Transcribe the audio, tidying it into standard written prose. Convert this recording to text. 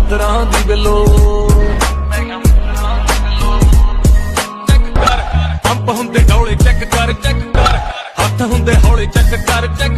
ਮਿੱਤਰਾਂ ਦੀ ਬਿੱਲੋ। ਚੈੱਕ ਕਰ ਪੰਪ ਹੁੰਦੇ ਡੌਲੇ, ਚੈੱਕ ਕਰ ਹੱਥ ਹੁੰਦੇ ਹੌਲੇ, ਚੈੱਕ ਕਰ